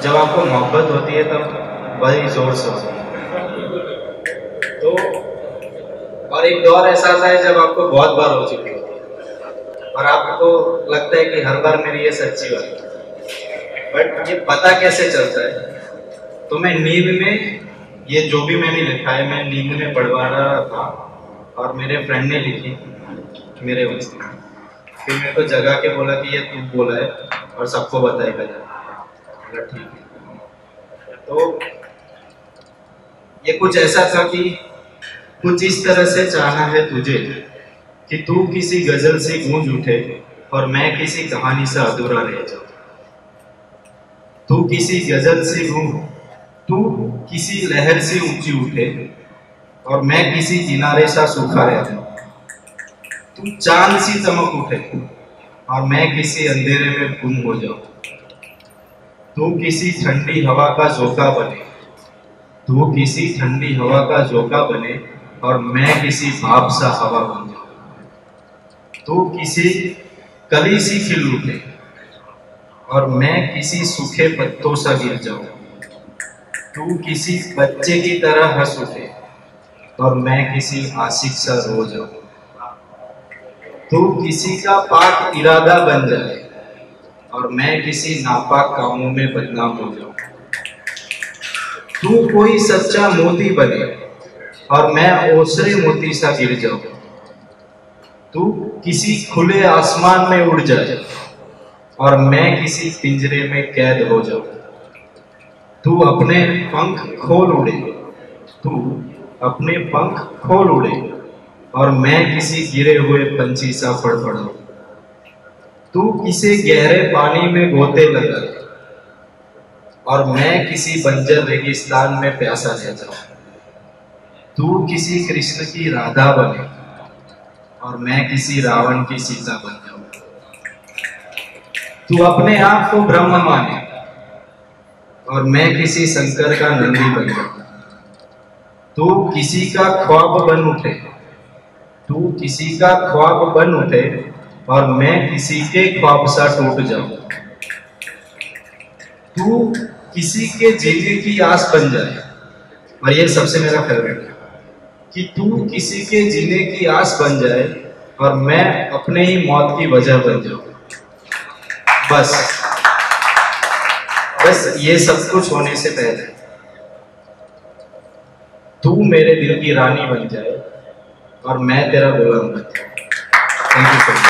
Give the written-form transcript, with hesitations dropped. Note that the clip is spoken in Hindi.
जब आपको मोहब्बत होती है तब बड़ी जोर से होती है। तो और एक दौर ऐसा आता है जब आपको बहुत बार हो चुकी होती है और आपको लगता है कि हर बार मेरी ये सच्ची बात है, बट ये पता कैसे चलता है? तो मैं नींद में, ये जो भी मैंने लिखा है मैं नींद में पढ़वा रहा था और मेरे फ्रेंड ने लिखी मेरे वास्ते। फिर मेरे को जगा के बोला कि ये तू बोला है और सबको बताएगा। ठीक है। तो ये कुछ ऐसा था कि कुछ इस तरह से चाहा है तुझे कि तू किसी गजल से गूंज उठे और मैं किसी कहानी से अधूरा रह जाऊं। तू किसी गजल से गूंज, तू किसी लहर से ऊंची उठे और मैं किसी किनारे सा सूखा रह जाऊं। तू चांद सी चमक उठे और मैं किसी अंधेरे में गुम हो जाऊं। तू किसी ठंडी हवा का झोंका बने, तू किसी ठंडी हवा का झोंका बने और मैं किसी भाप सा हवा बन जाऊं। तू किसी कली सी खिल उठे और मैं किसी सूखे पत्तों सा गिर जाऊं। तू किसी बच्चे की तरह हंस उठे और मैं किसी आशिक सा रो जाऊं। तू किसी का पाक इरादा बन जाए और मैं किसी नापाक कामों में बदनाम हो जाऊं। तू कोई सच्चा मोती बने और मैं ओसरे मोती सा गिर जाऊं। तू किसी खुले आसमान में उड़ जाए और मैं किसी पिंजरे में कैद हो जाऊं। तू अपने पंख खोल उड़े, तू अपने पंख खोल उड़े और मैं किसी गिरे हुए पंछी सा फड़फड़ाऊं। तू किसी गहरे पानी में गोते लगाए और मैं किसी बंजर रेगिस्तान में प्यासा रह जाऊं। तू किसी कृष्ण की राधा बने और मैं किसी रावण की सीता बन जाऊं। तू अपने आप को ब्रह्म माने और मैं किसी शंकर का नंदी बन जाऊं। तू किसी का ख्वाब बन उठे, तू किसी का ख्वाब बन उठे और मैं किसी के ख्वाब सा टूट जाऊं। तू किसी के जीने की आस बन जाए, और ये सबसे मेरा फेवरेट है कि तू किसी के जीने की आस बन जाए और मैं अपने ही मौत की वजह बन जाऊं। बस ये सब कुछ होने से पहले तू मेरे दिल की रानी बन जाए और मैं तेरा गुलाम बन जाऊं। Thank you so much.